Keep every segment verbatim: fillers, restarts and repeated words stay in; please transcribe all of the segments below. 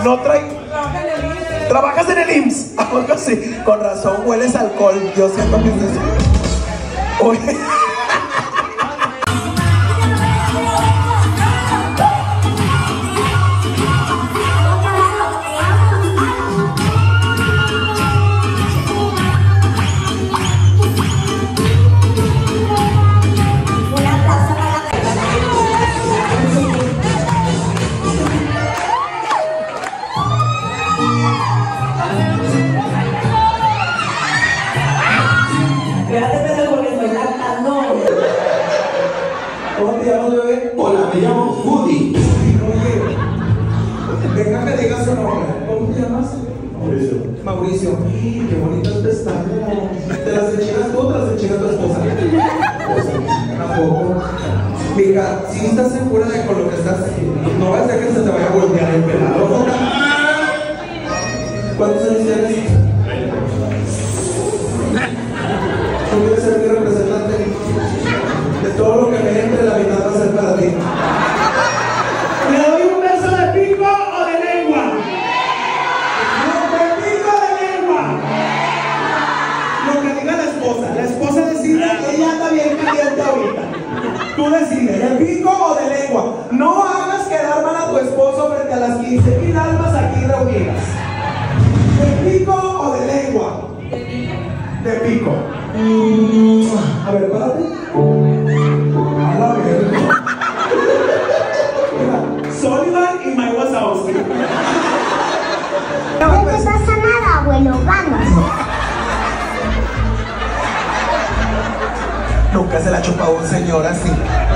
No trae. ¿Trabajas en el I M S S? Algo así. Con razón hueles alcohol. Yo siento que es eso. Oye. ¿Cómo te llamas, bebé? Hola, me llamo Woody. Oye, venga que digas su nombre. ¿Cómo te llamas? Mauricio. Mauricio. Qué bonitas pestañas. ¿Te las enchinas tú o te las enchina tu esposa? Tampoco. Mija, si estás segura de con lo que estás haciendo, no vas a hacer que se te vaya a voltear el pelado. ¿Cuántos años tienes? Tú quieres ser mi representante. De todo lo que me entre, la mitad va a ser para ti. ¿Le doy un beso de pico o de lengua? ¿De pico o de lengua? Lo que diga la esposa. La esposa decide que ella anda bien caliente ahorita. Tú decides, ¿de pico o de lengua? No hagas quedar mal a tu esposo frente a las quince mil almas aquí reunidas. ¿De pico o de lengua? De pico. A ver, párate. A la verga. Sullivan y Mike Wazowski. No te pasa nada, abuelo, vamos. Nunca se la ha chupado un señor así.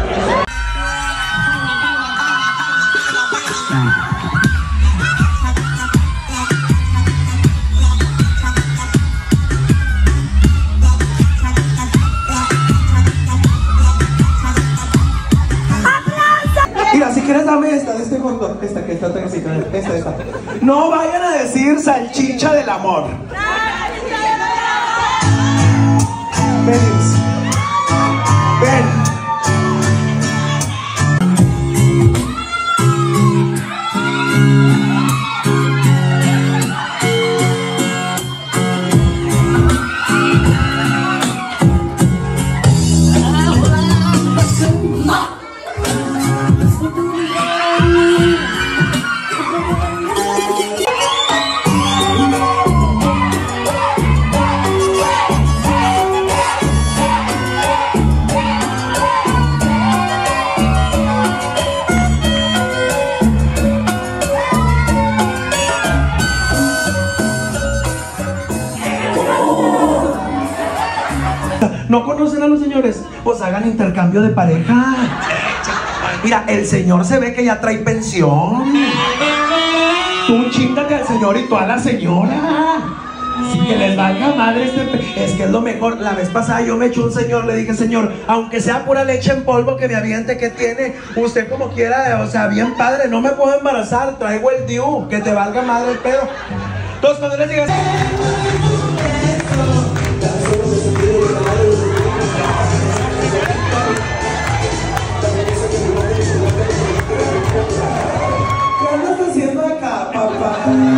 Mira, si quieres dame esta, de este condón. Esta, que está trencita, esta, esta. No vayan a decir salchicha del amor. Ven, ven. ¿No conocen a los señores? Pues hagan intercambio de pareja. Mira, el señor se ve que ya trae pensión. Tú chíngate al señor y tú a la señora. Sí, que les valga madre este pe... Es que es lo mejor. La vez pasada yo me eché un señor, le dije, señor, aunque sea pura leche en polvo que me aviente, ¿qué tiene? Usted como quiera, o sea, bien padre, no me puedo embarazar, traigo el D I U, que te valga madre el pedo. Entonces cuando les digas... ¿Qué andas haciendo acá, papá?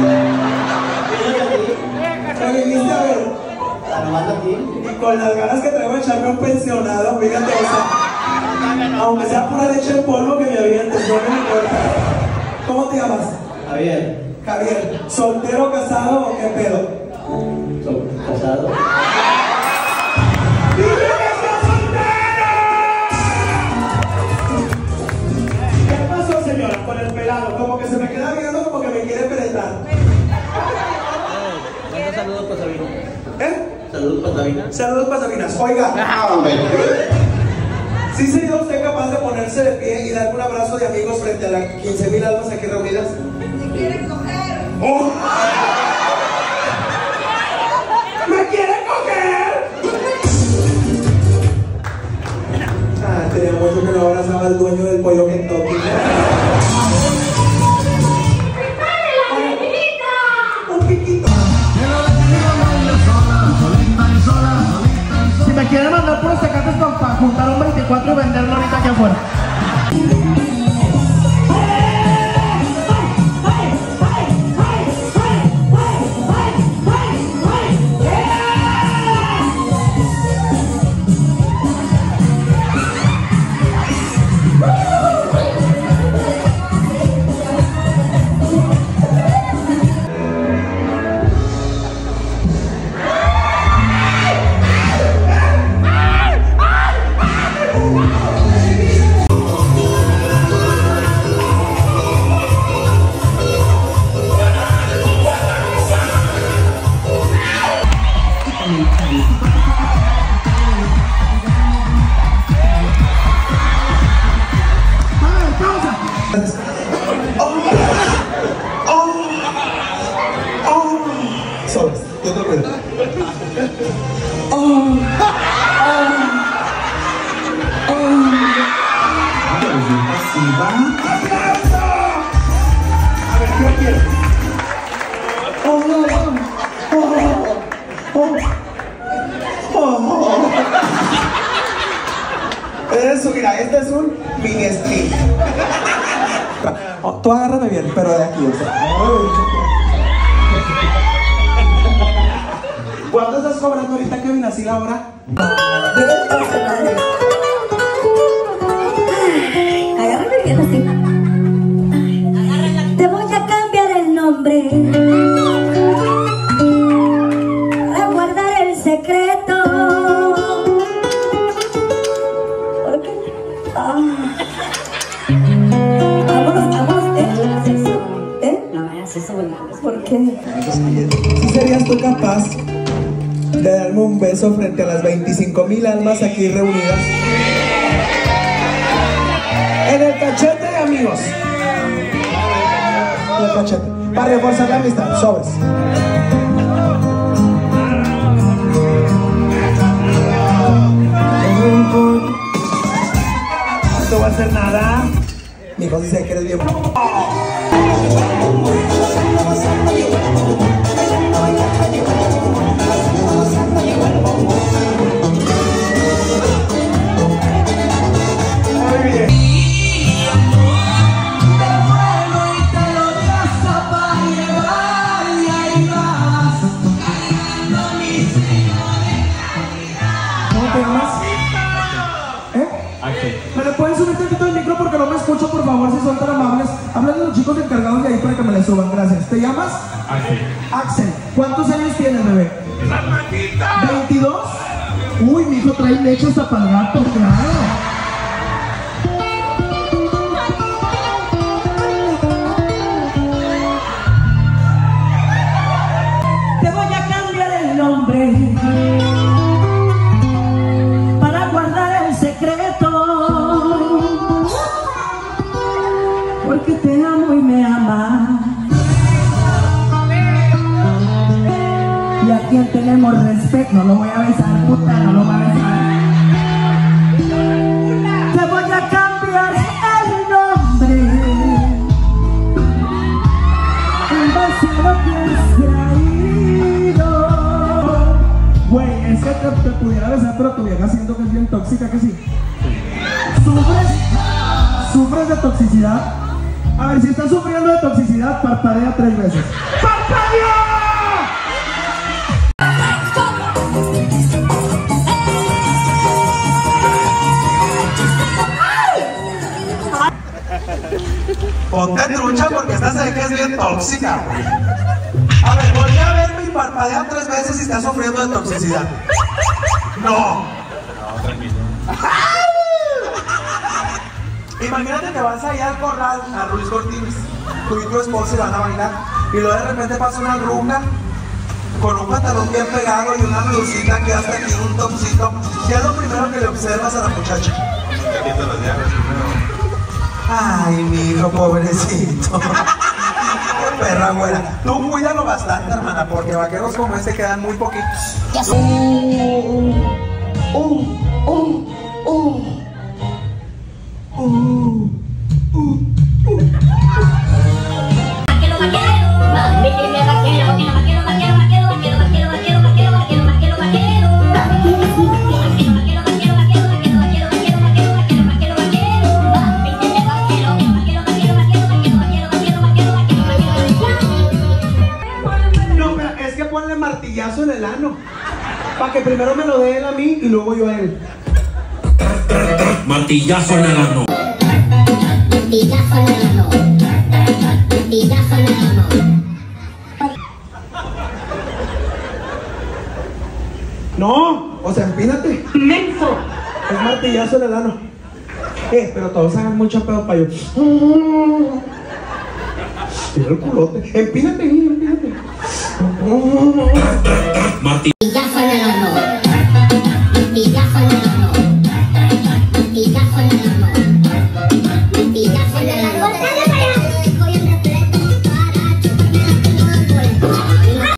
¿Me viniste a ver? Y con las ganas que traigo de echarme un pensionado, fíjate, o sea, aunque sea pura leche en polvo que me avientes, no me importa. ¿Cómo te llamas? Javier. Javier, ¿soltero, casado o qué pedo? Soy casado. Señora, con el pelado, como que se me queda viendo, como que me quiere penetrar. ¿Cuántos saludos para Sabina? ¿Eh? Saludos para Sabina. Saludos para Sabinas. Oiga, ¿sí sería usted capaz de ponerse de pie y darme un abrazo de amigos frente a las quince mil almas aquí reunidas? ¿Me quieren coger? ¡Oh! ¡Me quieren coger! Ah, tenía mucho que no abrazaba al dueño del pollo Kentucky. Si me quieren mandar por sacates para juntar un veinticuatro y venderlo ahorita aquí afuera. Oh, oh, oh. Sobres, yo te cuido. Oh, oh, oh. Así va. ¡Aplauso! A ver, ¿qué quiero? Oh, oh, oh, oh, oh. Eso, mira, este es un mini split. Oh, tú agárrame bien, pero de aquí, o sea, agárrame bien. ¿Cuánto estás cobrando ahorita, Kevin? Así la hora. Agárrame bien así. Te voy a cambiar el nombre para guardar el secreto. ¿Por qué? Ah. Vámonos, vámonos. ¿Eh? ¿Sexo? ¿Eh? No me hagas eso, bueno. ¿Por qué? ¿Sí serías tú capaz de darme un beso frente a las veinticinco mil almas aquí reunidas? En el cachete, amigos. En el cachete. Para reforzar la amistad. Sobres. No te voy a hacer nada. Mi hijo dice que eres bien. ¿Me le pueden subir tantito el micro porque no me escucho, por favor, si son tan amables? Hablan de los chicos encargados de ahí para que me le suban, gracias. ¿Te llamas? Axel. Axel. ¿Cuántos años tienes, bebé? ¿veintidós? Uy, mi hijo trae leche hasta para el gato, claro. Te voy a cambiar el nombre para guardar el secreto, porque te amo y me amas. Y a quien tenemos respeto, no lo voy a besar, puta, no lo voy a besar. Te voy a cambiar el nombre en base a lo que has traído. Güey, es que te, te pudiera besar, pero tu vieja siento que es bien tóxica, que sí. ¿Sufres? ¿Sufres de toxicidad? A ver, si estás sufriendo de toxicidad, parpadea tres veces. ¡Parpadea! Ponte trucha porque esta sé que es bien tóxica. A ver, voltea a verme y parpadea tres veces si estás sufriendo de toxicidad. No. Imagínate que vas allá al corral a Luis Cortines, tú y tu esposa van a bailar, y luego de repente pasa una ruca con un pantalón bien pegado y una blusita que hasta aquí un topcito. ¿Qué es lo primero que le observas a la muchacha? Ay, mi hijo, pobrecito. Qué perra, güera. Tú cuídalo bastante, hermana, porque vaqueros como este quedan muy poquitos. Uh, uh, uh, uh. Uh, uh, uh. Vaquero, vaquero, mami, dime vaquero, vaquero, vaquero, vaquero, vaquero, vaquero, vaquero, vaquero, vaquero, vaquero, vaquero, vaquero. No, pero es que ponle martillazo en el ano, para que primero me lo dé él a mí y luego yo a él. Martillazo en el ano. Martillazo en el ano. Martillazo en el ano. No, o sea, empínate. Menso. Es martillazo en el ano. Eh, pero todos hagan mucho pedo para yo. Tira el culote. Empínate, empínate. Martillazo Martillazo en el ano.